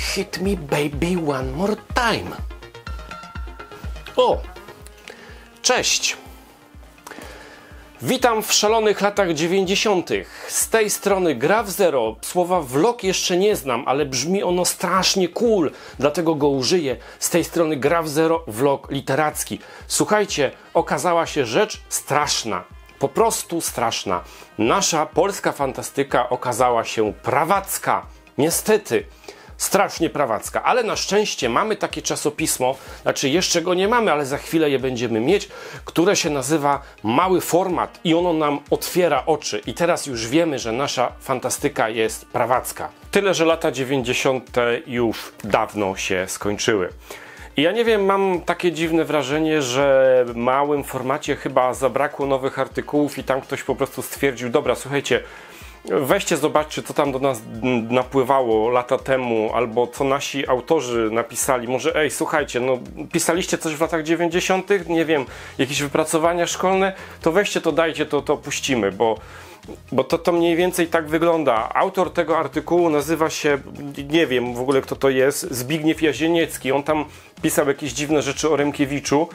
Hit me baby one more time. O, cześć. Witam w szalonych latach 90. Z tej strony Gra w Zero. Słowa vlog jeszcze nie znam, ale brzmi ono strasznie cool, dlatego go użyję. Z tej strony Gra w Zero, vlog literacki. Słuchajcie, okazała się rzecz straszna. Po prostu straszna. Nasza polska fantastyka okazała się prawacka. Niestety. Strasznie prawacka, ale na szczęście mamy takie czasopismo, znaczy jeszcze go nie mamy, ale za chwilę je będziemy mieć, które się nazywa Mały Format i ono nam otwiera oczy i teraz już wiemy, że nasza fantastyka jest prawacka. Tyle, że lata 90. już dawno się skończyły. I ja nie wiem, mam takie dziwne wrażenie, że w Małym Formacie chyba zabrakło nowych artykułów i tam ktoś po prostu stwierdził, dobra, słuchajcie, weźcie, zobaczcie, co tam do nas napływało lata temu, albo co nasi autorzy napisali. Może, ej, słuchajcie, no pisaliście coś w latach 90., nie wiem, jakieś wypracowania szkolne, to weźcie to, dajcie to puścimy, bo to mniej więcej tak wygląda. Autor tego artykułu nazywa się, nie wiem w ogóle kto to jest, Zbigniew Jazieniecki. On tam pisał jakieś dziwne rzeczy o Rymkiewiczu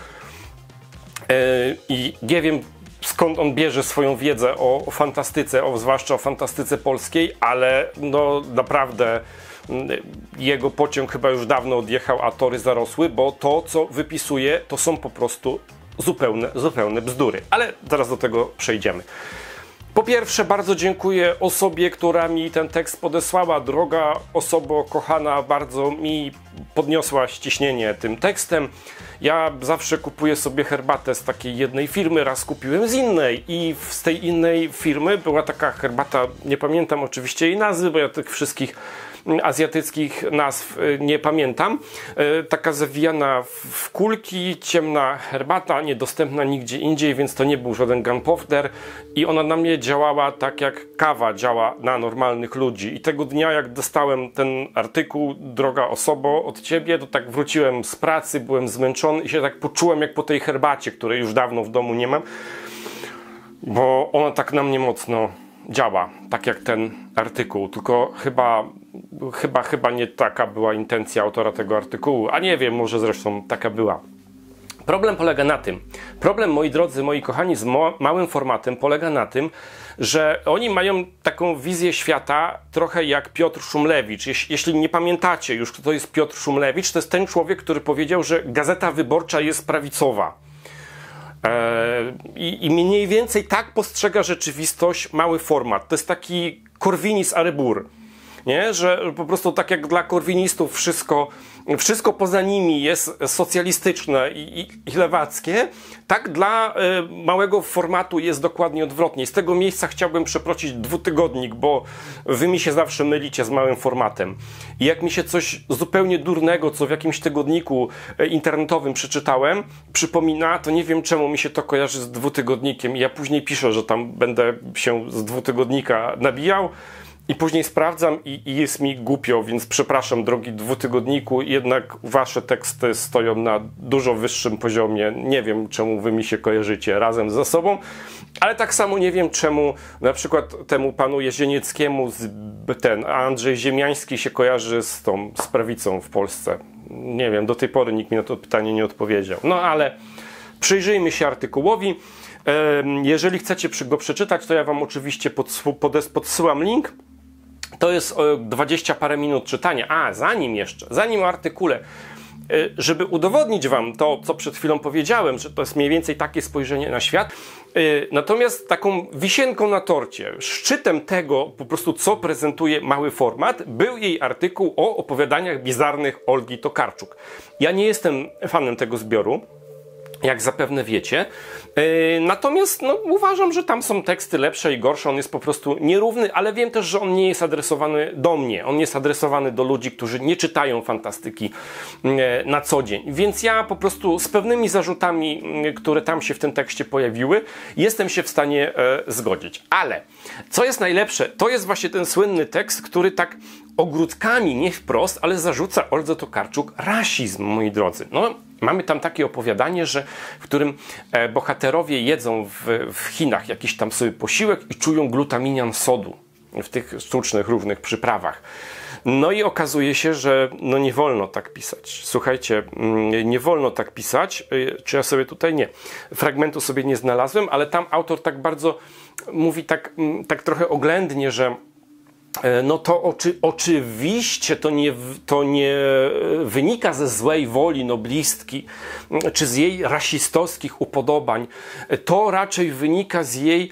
i nie wiem, skąd on bierze swoją wiedzę o fantastyce, zwłaszcza o fantastyce polskiej, ale no naprawdę jego pociąg chyba już dawno odjechał, a tory zarosły, bo to, co wypisuje, to są po prostu zupełne bzdury. Ale zaraz do tego przejdziemy. Po pierwsze, bardzo dziękuję osobie, która mi ten tekst podesłała. Droga osobo kochana, bardzo mi podniosłaś ciśnienie tym tekstem. Ja zawsze kupuję sobie herbatę z takiej jednej firmy, raz kupiłem z innej i z tej innej firmy była taka herbata, nie pamiętam oczywiście jej nazwy, bo ja tych wszystkich azjatyckich nazw nie pamiętam. Taka zawijana w kulki, ciemna herbata, niedostępna nigdzie indziej, więc to nie był żaden gunpowder i ona na mnie działała tak jak kawa działa na normalnych ludzi. I tego dnia, jak dostałem ten artykuł, droga osobo, od ciebie, to tak wróciłem z pracy, byłem zmęczony i się tak poczułem jak po tej herbacie, której już dawno w domu nie mam, bo ona tak na mnie mocno działa, tak jak ten artykuł, tylko chyba nie taka była intencja autora tego artykułu, a nie wiem, może zresztą taka była. Problem polega na tym, moi drodzy, moi kochani, z Małym Formatem polega na tym, że oni mają taką wizję świata trochę jak Piotr Szumlewicz. Jeśli nie pamiętacie już, kto to jest Piotr Szumlewicz, to jest ten człowiek, który powiedział, że Gazeta Wyborcza jest prawicowa. I mniej więcej tak postrzega rzeczywistość Mały Format. To jest taki Korwinis Arebur, nie? Że po prostu tak jak dla korwinistów wszystko poza nimi jest socjalistyczne i lewackie, tak dla Małego Formatu jest dokładnie odwrotnie. Z tego miejsca chciałbym przeprosić Dwutygodnik, bo wy mi się zawsze mylicie z Małym Formatem. I jak mi się coś zupełnie durnego, co w jakimś tygodniku internetowym przeczytałem, przypomina, to nie wiem czemu mi się to kojarzy z Dwutygodnikiem. I ja później piszę, że tam będę się z Dwutygodnika nabijał. I później sprawdzam i jest mi głupio, więc przepraszam, drogi Dwutygodniku, jednak wasze teksty stoją na dużo wyższym poziomie. Nie wiem, czemu wy mi się kojarzycie razem ze sobą, ale tak samo nie wiem, czemu na przykład temu panu Jazienieckiemu a Andrzej Ziemiański się kojarzy z prawicą w Polsce. Nie wiem, do tej pory nikt mi na to pytanie nie odpowiedział. No ale przyjrzyjmy się artykułowi. Jeżeli chcecie go przeczytać, to ja wam oczywiście podsyłam link. To jest 20 parę minut czytania. Zanim o artykule, żeby udowodnić wam to, co przed chwilą powiedziałem, że to jest mniej więcej takie spojrzenie na świat. Natomiast taką wisienką na torcie, szczytem tego po prostu, co prezentuje Mały Format, był jej artykuł o opowiadaniach bizarnych Olgi Tokarczuk. Ja nie jestem fanem tego zbioru, jak zapewne wiecie. Natomiast uważam, że tam są teksty lepsze i gorsze. On jest po prostu nierówny, ale wiem też, że on nie jest adresowany do mnie. On jest adresowany do ludzi, którzy nie czytają fantastyki na co dzień. Więc ja po prostu z pewnymi zarzutami, które tam się w tym tekście pojawiły, jestem się w stanie zgodzić. Ale co jest najlepsze, to jest właśnie ten słynny tekst, który tak ogródkami, nie wprost, ale zarzuca Oldze Tokarczuk rasizm, moi drodzy. Mamy tam takie opowiadanie, w którym bohaterowie jedzą w Chinach jakiś tam sobie posiłek i czują glutaminian sodu w tych sztucznych, równych przyprawach. No i okazuje się, że no nie wolno tak pisać. Słuchajcie, nie wolno tak pisać. Czy ja sobie tutaj nie? Fragmentu sobie nie znalazłem, ale tam autor tak bardzo mówi tak trochę oględnie, że no to oczywiście to nie wynika ze złej woli noblistki, czy z jej rasistowskich upodobań. To raczej wynika z jej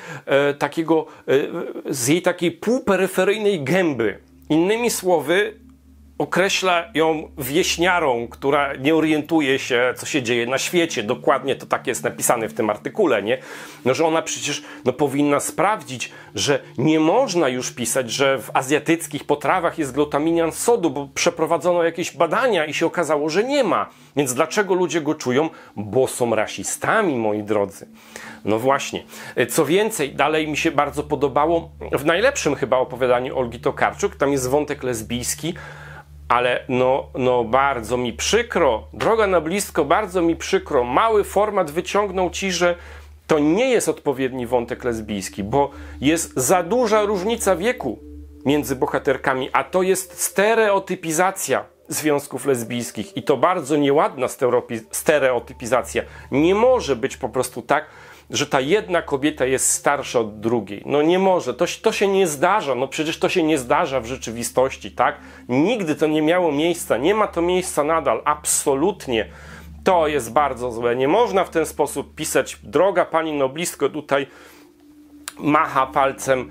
takiej półperyferyjnej gęby. Innymi słowy, określa ją wieśniarą, która nie orientuje się, co się dzieje na świecie. Dokładnie to tak jest napisane w tym artykule, nie? No, że ona przecież powinna sprawdzić, że nie można już pisać, że w azjatyckich potrawach jest glutaminian sodu, bo przeprowadzono jakieś badania i się okazało, że nie ma. Więc dlaczego ludzie go czują? Bo są rasistami, moi drodzy. No właśnie. Co więcej, dalej mi się bardzo podobało, w najlepszym chyba opowiadaniu Olgi Tokarczuk, tam jest wątek lesbijski, ale no bardzo mi przykro, droga noblistko, bardzo mi przykro, mały format wyciągnął ci, że to nie jest odpowiedni wątek lesbijski, bo jest za duża różnica wieku między bohaterkami, a to jest stereotypizacja związków lesbijskich i to bardzo nieładna stereotypizacja. Nie może być po prostu tak, że ta jedna kobieta jest starsza od drugiej. No nie może, to się nie zdarza, no przecież to się nie zdarza w rzeczywistości, tak? Nigdy to nie miało miejsca, nie ma to miejsca nadal, absolutnie. To jest bardzo złe, nie można w ten sposób pisać. Droga pani noblistko, tutaj macha palcem,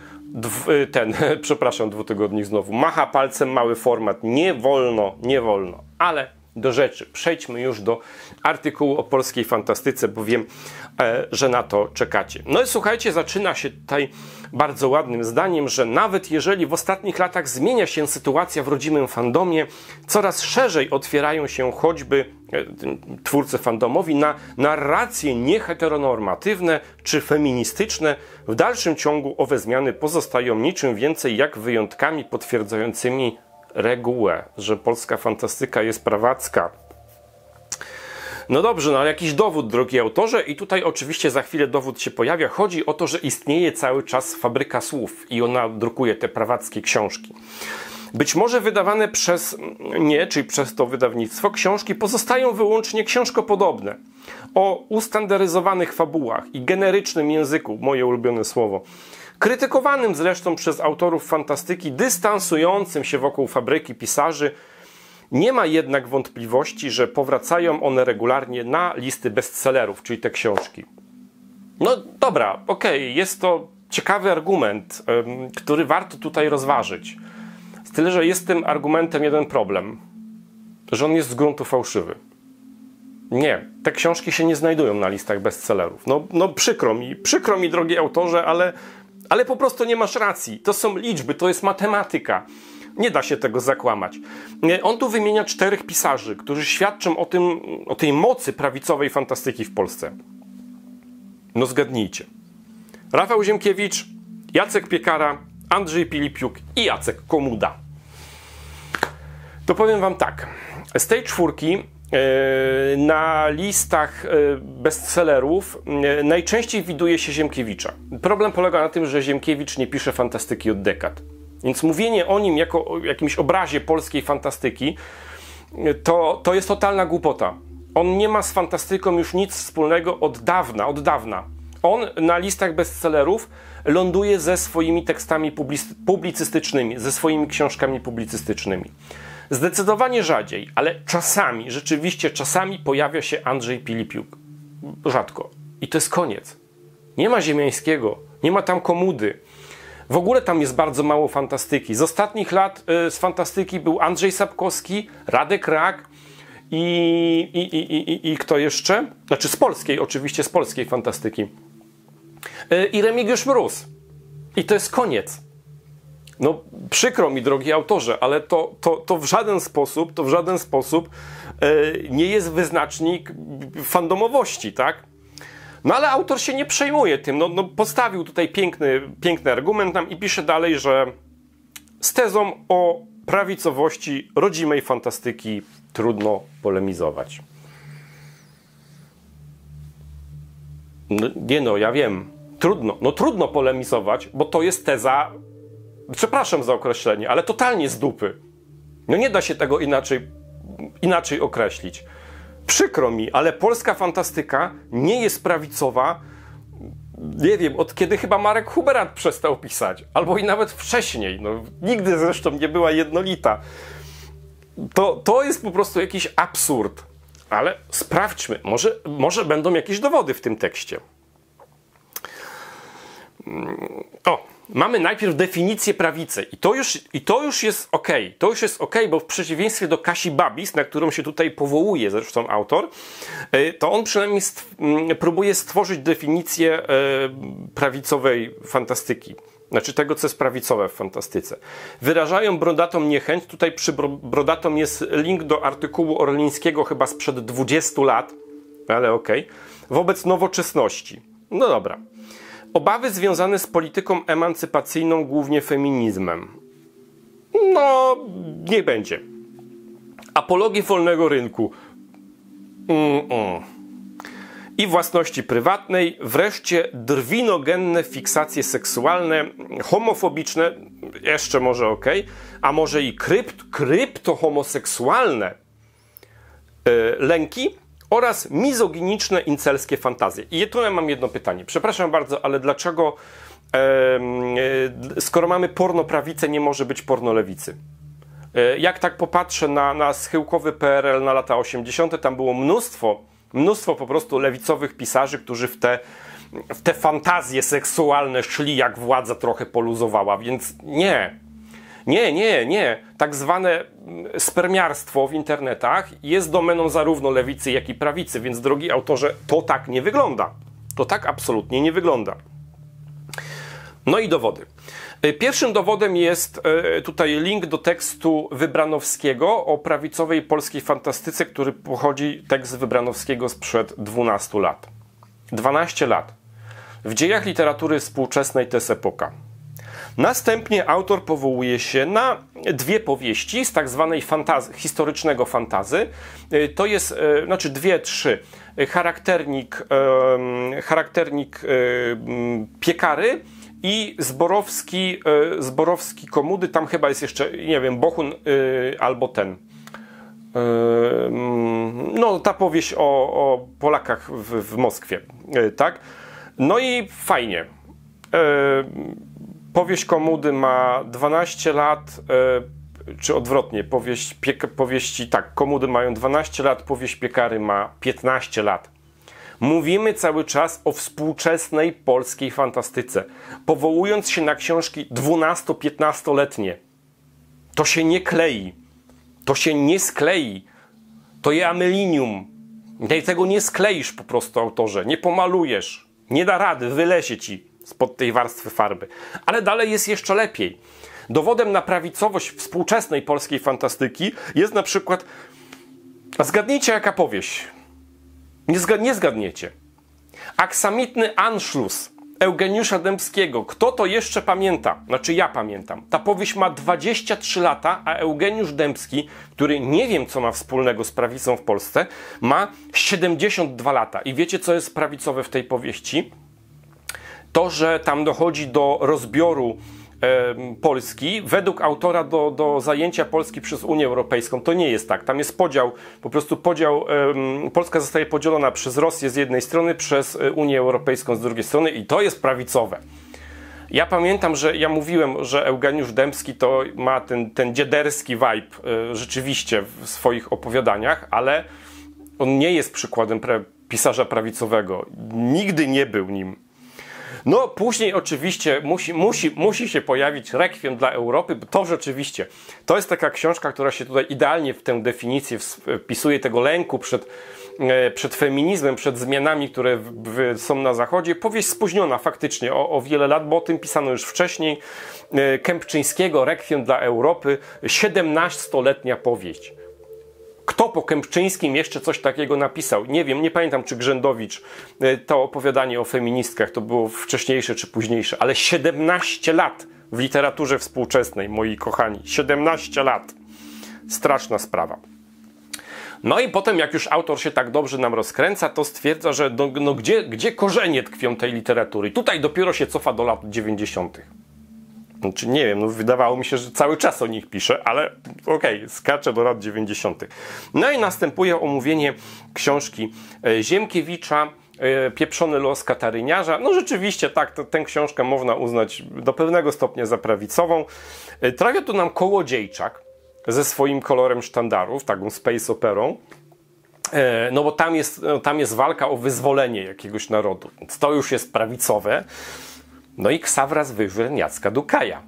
dwutygodnik znowu, macha palcem mały format, nie wolno, nie wolno, ale do rzeczy. Przejdźmy już do artykułu o polskiej fantastyce, bo wiem, że na to czekacie. No i słuchajcie, zaczyna się tutaj bardzo ładnym zdaniem, że nawet jeżeli w ostatnich latach zmienia się sytuacja w rodzimym fandomie, coraz szerzej otwierają się choćby twórcy fandomowi na narracje nieheteronormatywne czy feministyczne, w dalszym ciągu owe zmiany pozostają niczym więcej jak wyjątkami potwierdzającymi regułę, że polska fantastyka jest prawacka. No dobrze, no ale jakiś dowód, drogi autorze, i tutaj oczywiście za chwilę dowód się pojawia. Chodzi o to, że istnieje cały czas fabryka słów i ona drukuje te prawackie książki. Być może wydawane przez nie, czyli przez to wydawnictwo, książki pozostają wyłącznie książkopodobne, o ustandaryzowanych fabułach i generycznym języku, moje ulubione słowo, krytykowanym zresztą przez autorów fantastyki, dystansującym się wokół fabryki pisarzy. Nie ma jednak wątpliwości, że powracają one regularnie na listy bestsellerów, czyli te książki. No dobra, okej, jest to ciekawy argument, który warto tutaj rozważyć. Z tyle, że jest tym argumentem jeden problem, że on jest z gruntu fałszywy. Nie, te książki się nie znajdują na listach bestsellerów. No przykro mi, drogi autorze, ale po prostu nie masz racji. To są liczby, to jest matematyka. Nie da się tego zakłamać. On tu wymienia 4 pisarzy, którzy świadczą o tej mocy prawicowej fantastyki w Polsce. No zgadnijcie. Rafał Ziemkiewicz, Jacek Piekara, Andrzej Pilipiuk i Jacek Komuda. To powiem wam tak. Z tej 4 na listach bestsellerów najczęściej widuje się Ziemkiewicza. Problem polega na tym, że Ziemkiewicz nie pisze fantastyki od dekad. Więc mówienie o nim jako o jakimś obrazie polskiej fantastyki to jest totalna głupota. On nie ma z fantastyką już nic wspólnego od dawna. On na listach bestsellerów ląduje ze swoimi tekstami publicystycznymi, ze swoimi książkami publicystycznymi. Zdecydowanie rzadziej, ale rzeczywiście czasami pojawia się Andrzej Pilipiuk. Rzadko. I to jest koniec. Nie ma Ziemiańskiego, nie ma tam Komudy. W ogóle tam jest bardzo mało fantastyki. Z ostatnich lat z fantastyki był Andrzej Sapkowski, Radek Rak i kto jeszcze? Znaczy z polskiej, oczywiście z polskiej fantastyki. I Remigiusz Mróz. I to jest koniec. No przykro mi, drogi autorze, ale to w żaden sposób nie jest wyznacznik fandomowości, tak? No ale autor się nie przejmuje tym. No postawił tutaj piękny argument nam i pisze dalej, że z tezą o prawicowości rodzimej fantastyki trudno polemizować. Ja wiem. Trudno polemizować, bo to jest teza, przepraszam za określenie, ale totalnie z dupy. No nie da się tego inaczej określić. Przykro mi, ale polska fantastyka nie jest prawicowa, nie wiem, od kiedy chyba Marek Huberat przestał pisać, albo i nawet wcześniej. No, nigdy zresztą nie była jednolita. To jest po prostu jakiś absurd. Ale sprawdźmy, może będą jakieś dowody w tym tekście. Mamy najpierw definicję prawicy i to już jest ok. To już jest ok, bo w przeciwieństwie do Kasi Babis, na którą się tutaj powołuje zresztą autor, to on przynajmniej próbuje stworzyć definicję prawicowej fantastyki. Znaczy tego, co jest prawicowe w fantastyce. Wyrażają brodatą niechęć. Tutaj przy brodatą jest link do artykułu Orlińskiego chyba sprzed 20 lat, ale okej. Wobec nowoczesności. No dobra. Obawy związane z polityką emancypacyjną, głównie feminizmem. No, niech będzie. Apologii wolnego rynku. I własności prywatnej. Wreszcie drwinogenne fiksacje seksualne, homofobiczne, jeszcze może okej, a może i kryptohomoseksualne lęki oraz mizoginiczne incelskie fantazje. I tu ja mam jedno pytanie. Przepraszam bardzo, ale dlaczego skoro mamy pornoprawicę, nie może być pornolewicy? Jak tak popatrzę na schyłkowy PRL na lata 80., tam było mnóstwo po prostu lewicowych pisarzy, którzy w te fantazje seksualne szli, jak władza trochę poluzowała, więc nie. Tak zwane spermiarstwo w internetach jest domeną zarówno lewicy, jak i prawicy, więc drogi autorze, to tak nie wygląda. To tak absolutnie nie wygląda. No i dowody. Pierwszym dowodem jest tutaj link do tekstu Wybranowskiego o prawicowej polskiej fantastyce, który pochodzi, tekst Wybranowskiego sprzed 12 lat. 12 lat. W dziejach literatury współczesnej to jest epoka. Następnie autor powołuje się na dwie powieści z tak zwanej historycznego fantazy. To jest, znaczy trzy. Charakternik Piekary i Zborowski Komudy. Tam chyba jest jeszcze, nie wiem, Bohun albo ten. No, ta powieść o Polakach w Moskwie, tak? No i fajnie. Powieść Komudy ma 12 lat, czy odwrotnie, powieści, tak, Komudy mają 12 lat, powieść Piekary ma 15 lat. Mówimy cały czas o współczesnej polskiej fantastyce, powołując się na książki 12-15-letnie. To się nie klei, to się nie sklei, to jest amylinium. Tego nie skleisz po prostu, autorze, nie pomalujesz, nie da rady, wylesie ci spod tej warstwy farby. Ale dalej jest jeszcze lepiej. Dowodem na prawicowość współczesnej polskiej fantastyki jest na przykład, zgadnijcie jaka powieść. Nie zgadniecie. Aksamitny Anschluss Eugeniusza Dębskiego. Kto to jeszcze pamięta? Znaczy ja pamiętam. Ta powieść ma 23 lata, a Eugeniusz Dębski, który nie wiem co ma wspólnego z prawicą w Polsce, ma 72 lata. I wiecie co jest prawicowe w tej powieści? To, że tam dochodzi do rozbioru Polski, według autora do zajęcia Polski przez Unię Europejską. To nie jest tak. Tam jest podział, po prostu podział, Polska zostaje podzielona przez Rosję z jednej strony, przez Unię Europejską z drugiej strony i to jest prawicowe. Ja pamiętam, że ja mówiłem, że Eugeniusz Dębski to ma ten dziaderski vibe rzeczywiście w swoich opowiadaniach, ale on nie jest przykładem pisarza prawicowego. Nigdy nie był nim. No później oczywiście musi się pojawić Rekwiem dla Europy, bo to rzeczywiście, to jest taka książka, która się tutaj idealnie w tę definicję wpisuje tego lęku przed feminizmem, przed zmianami, które są na Zachodzie. Powieść spóźniona faktycznie o wiele lat, bo o tym pisano już wcześniej. Kępczyńskiego Rekwiem dla Europy, 17-letnia powieść. Kto po Kępczyńskim jeszcze coś takiego napisał? Nie wiem, nie pamiętam, czy Grzędowicz, to opowiadanie o feministkach to było wcześniejsze czy późniejsze, ale 17 lat w literaturze współczesnej, moi kochani. 17 lat. Straszna sprawa. No i potem, jak już autor się tak dobrze nam rozkręca, to stwierdza, że gdzie korzenie tkwią tej literatury? I tutaj dopiero się cofa do lat 90. Znaczy, nie wiem, no wydawało mi się, że cały czas o nich pisze, ale okej, skaczę do lat 90. No i następuje omówienie książki Ziemkiewicza, Pieprzony los kataryniarza. No rzeczywiście tak, tę książkę można uznać do pewnego stopnia za prawicową. Trafia tu nam Kołodziejczak ze swoim kolorem sztandarów, taką space operą. No bo tam jest walka o wyzwolenie jakiegoś narodu. Więc to już jest prawicowe. No i Ksawras Wyżyn Jacka Dukaja.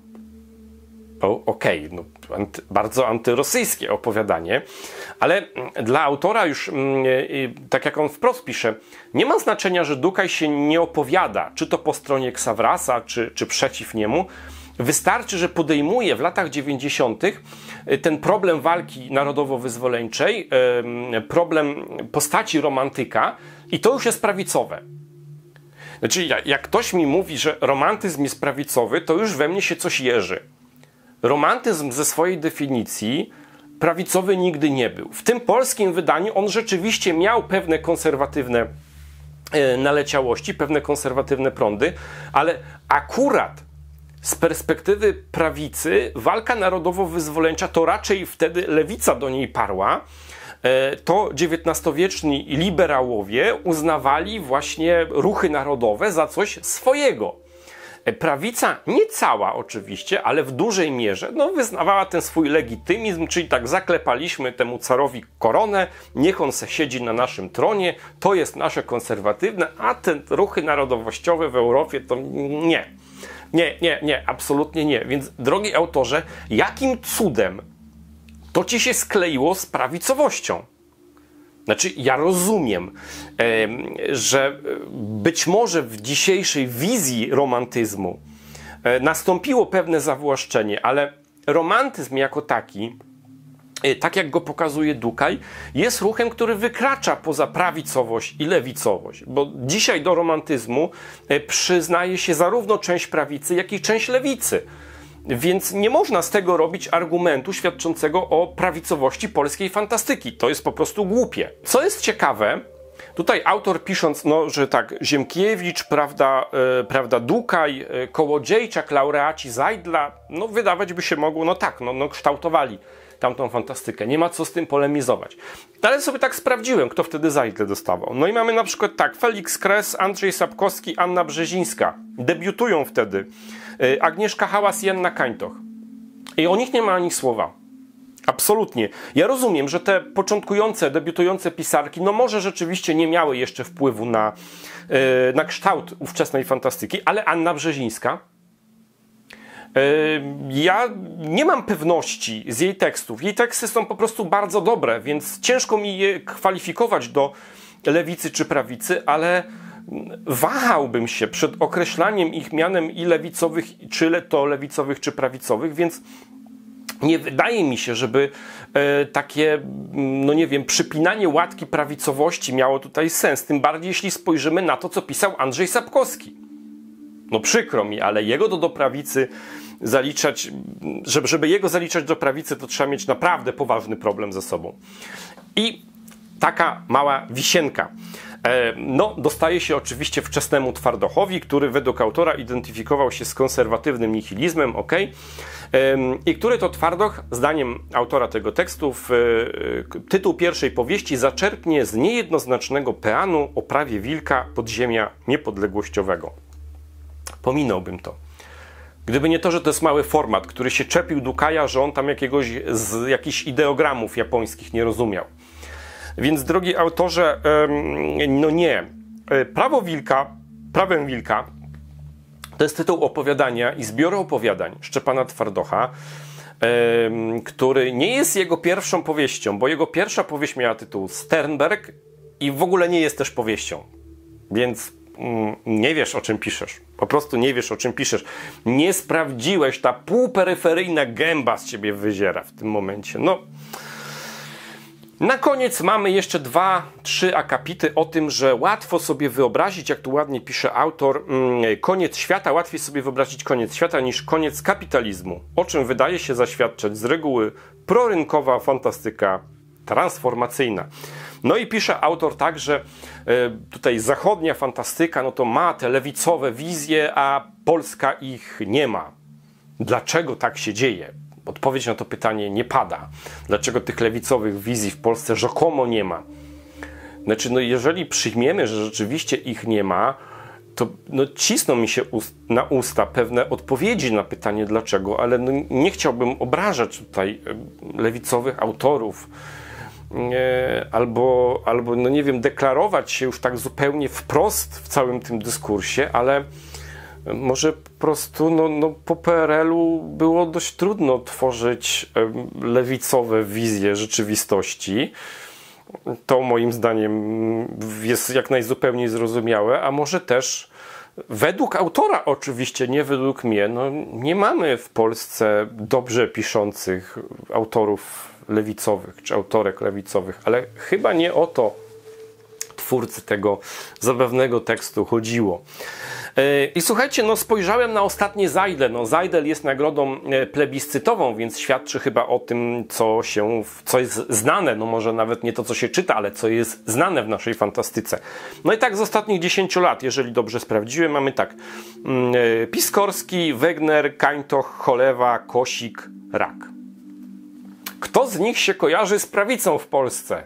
Okej, no, bardzo antyrosyjskie opowiadanie, ale dla autora już, tak jak on wprost pisze, nie ma znaczenia, że Dukaj się nie opowiada, czy to po stronie Ksawrasa, czy przeciw niemu. Wystarczy, że podejmuje w latach 90. ten problem walki narodowo-wyzwoleńczej, problem postaci romantyka i to już jest prawicowe. Znaczy, jak ktoś mi mówi, że romantyzm jest prawicowy, to już we mnie się coś jeży. Romantyzm ze swojej definicji prawicowy nigdy nie był. W tym polskim wydaniu on rzeczywiście miał pewne konserwatywne naleciałości, pewne konserwatywne prądy, ale akurat z perspektywy prawicy walka narodowo-wyzwoleńcza to raczej wtedy lewica do niej parła. To XIX-wieczni liberałowie uznawali właśnie ruchy narodowe za coś swojego. Prawica, nie cała oczywiście, ale w dużej mierze, no, wyznawała ten swój legitymizm, czyli tak zaklepaliśmy temu carowi koronę, niech on se siedzi na naszym tronie, to jest nasze konserwatywne, a te ruchy narodowościowe w Europie to nie. Nie, absolutnie nie. Więc drogi autorze, jakim cudem to ci się skleiło z prawicowością? Znaczy, ja rozumiem, że być może w dzisiejszej wizji romantyzmu nastąpiło pewne zawłaszczenie, ale romantyzm jako taki, tak jak go pokazuje Dukaj, jest ruchem, który wykracza poza prawicowość i lewicowość, bo dzisiaj do romantyzmu przyznaje się zarówno część prawicy, jak i część lewicy. Więc nie można z tego robić argumentu świadczącego o prawicowości polskiej fantastyki. To jest po prostu głupie. Co jest ciekawe, tutaj autor pisząc, no, że tak, Ziemkiewicz, prawda, Dukaj, Kołodziejczak, laureaci Zajdla, no wydawać by się mogło, no tak, no kształtowali tamtą fantastykę. Nie ma co z tym polemizować. Ale sobie tak sprawdziłem, kto wtedy Zajdle dostawał. No i mamy na przykład tak, Felix Kres, Andrzej Sapkowski, Anna Brzezińska. Debiutują wtedy. Agnieszka Hałas i Anna Kańtoch. I o nich nie ma ani słowa. Absolutnie. Ja rozumiem, że te początkujące, debiutujące pisarki, no może rzeczywiście nie miały jeszcze wpływu na kształt ówczesnej fantastyki, ale Anna Brzezińska, ja nie mam pewności z jej tekstów. Jej teksty są po prostu bardzo dobre, więc ciężko mi je kwalifikować do lewicy czy prawicy, ale wahałbym się przed określaniem ich mianem i lewicowych, czy prawicowych, więc nie wydaje mi się, żeby takie, no nie wiem, przypinanie łatki prawicowości miało tutaj sens. Tym bardziej, jeśli spojrzymy na to, co pisał Andrzej Sapkowski. No przykro mi, ale jego do prawicy zaliczać, żeby jego zaliczać do prawicy, to trzeba mieć naprawdę poważny problem ze sobą. I taka mała wisienka. No, dostaje się oczywiście wczesnemu Twardochowi, który według autora identyfikował się z konserwatywnym nihilizmem, i który to Twardoch, zdaniem autora tego tekstu, tytuł pierwszej powieści zaczerpnie z niejednoznacznego peanu o prawie wilka podziemia niepodległościowego. Pominąłbym to. Gdyby nie to, że to jest mały format, który się czepił Dukaja, że on tam jakichś ideogramów japońskich nie rozumiał. Więc, drogi autorze, no nie. Prawem wilka to jest tytuł opowiadania i zbioru opowiadań Szczepana Twardocha, który nie jest jego pierwszą powieścią, bo jego pierwsza powieść miała tytuł Sternberg i w ogóle nie jest też powieścią. Więc nie wiesz, o czym piszesz. Po prostu nie wiesz, o czym piszesz. Nie sprawdziłeś, ta półperyferyjna gęba z ciebie wyziera w tym momencie. No. Na koniec mamy jeszcze 2-3 akapity o tym, że łatwo sobie wyobrazić, jak tu ładnie pisze autor, koniec świata, łatwiej sobie wyobrazić koniec świata niż koniec kapitalizmu, o czym wydaje się zaświadczać z reguły prorynkowa fantastyka transformacyjna. No i pisze autor tak, że tutaj zachodnia fantastyka, no to ma te lewicowe wizje, a Polska ich nie ma. dlaczego tak się dzieje. Odpowiedź na to pytanie nie pada. Dlaczego tych lewicowych wizji w Polsce rzekomo nie ma? Znaczy, no jeżeli przyjmiemy, że rzeczywiście ich nie ma, to no, cisną mi się na usta pewne odpowiedzi na pytanie dlaczego, ale no, nie chciałbym obrażać tutaj lewicowych autorów, albo no nie wiem, deklarować się już tak zupełnie wprost w całym tym dyskursie, ale może po prostu no po PRL-u było dość trudno tworzyć lewicowe wizje rzeczywistości. To moim zdaniem jest jak najzupełniej zrozumiałe, a może też według autora oczywiście, nie według mnie, no nie mamy w Polsce dobrze piszących autorów lewicowych, czy autorek lewicowych, ale chyba nie o to twórcy tego zabawnego tekstu chodziło. I słuchajcie, no spojrzałem na ostatnie Zajdel. No Zajdel jest nagrodą plebiscytową, więc świadczy chyba o tym, co jest znane. No może nawet nie to, co się czyta, ale co jest znane w naszej fantastyce. No i tak z ostatnich 10 lat, jeżeli dobrze sprawdziłem, mamy tak. Piskorski, Wegner, Kańtoch, Cholewa, Kosik, Rak. Kto z nich się kojarzy z prawicą w Polsce?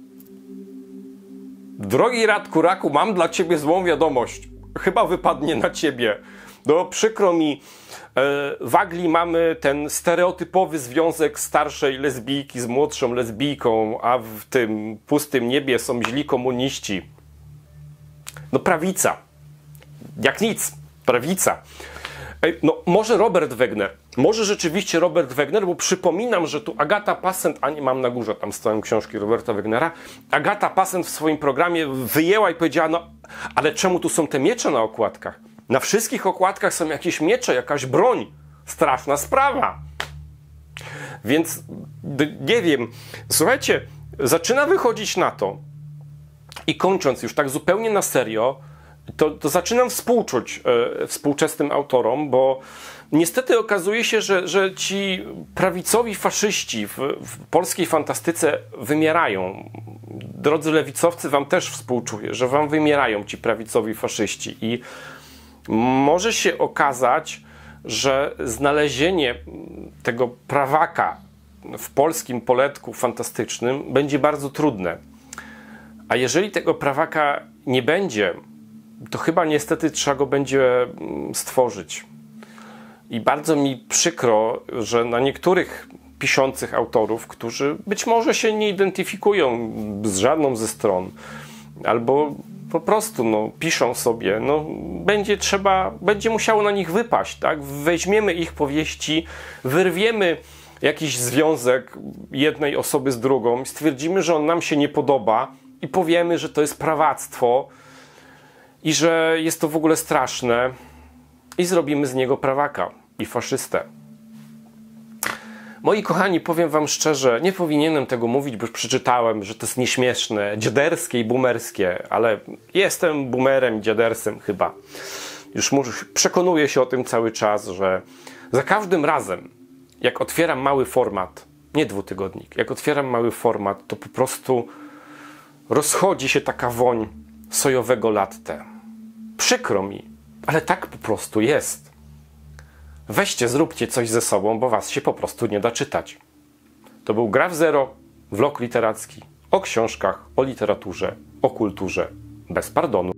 Drogi Radku Raku, mam dla ciebie złą wiadomość. Chyba wypadnie na ciebie. No przykro mi, w Anglii mamy ten stereotypowy związek starszej lesbijki z młodszą lesbijką, a w tym pustym niebie są źli komuniści. No prawica. Jak nic. Prawica. No może Robert Wegner. Może rzeczywiście Robert Wegner, bo przypominam, że tu Agata Passent, a nie mam na górze tam stoją książki Roberta Wegnera, Agata Passent w swoim programie wyjęła i powiedziała, no ale czemu tu są te miecze na okładkach? Na wszystkich okładkach są jakieś miecze, jakaś broń. Straszna sprawa. Więc nie wiem. Słuchajcie, zaczyna wychodzić na to i kończąc już tak zupełnie na serio, to zaczynam współczuć współczesnym autorom, bo niestety okazuje się, że ci prawicowi faszyści w polskiej fantastyce wymierają. Drodzy lewicowcy, wam też współczuję, że wam wymierają ci prawicowi faszyści i może się okazać, że znalezienie tego prawaka w polskim poletku fantastycznym będzie bardzo trudne. A jeżeli tego prawaka nie będzie, to chyba niestety trzeba go będzie stworzyć. I bardzo mi przykro, że na niektórych piszących autorów, którzy być może się nie identyfikują z żadną ze stron, albo po prostu piszą sobie, będzie musiało na nich wypaść, tak? Weźmiemy ich powieści, wyrwiemy jakiś związek jednej osoby z drugą, stwierdzimy, że on nam się nie podoba i powiemy, że to jest prawactwo i że jest to w ogóle straszne i zrobimy z niego prawaka i faszystę. Moi kochani, powiem wam szczerze, nie powinienem tego mówić, bo już przeczytałem, że to jest nieśmieszne, dziaderskie i boomerskie, ale jestem boomerem i dziadersem chyba. Już przekonuję się o tym cały czas, że za każdym razem, jak otwieram mały format, nie dwutygodnik, jak otwieram mały format, to po prostu rozchodzi się taka woń sojowego latte. Przykro mi, ale tak po prostu jest. Weźcie, zróbcie coś ze sobą, bo was się po prostu nie da czytać. To był Graf Zero, vlog literacki o książkach, o literaturze, o kulturze, bez pardonu.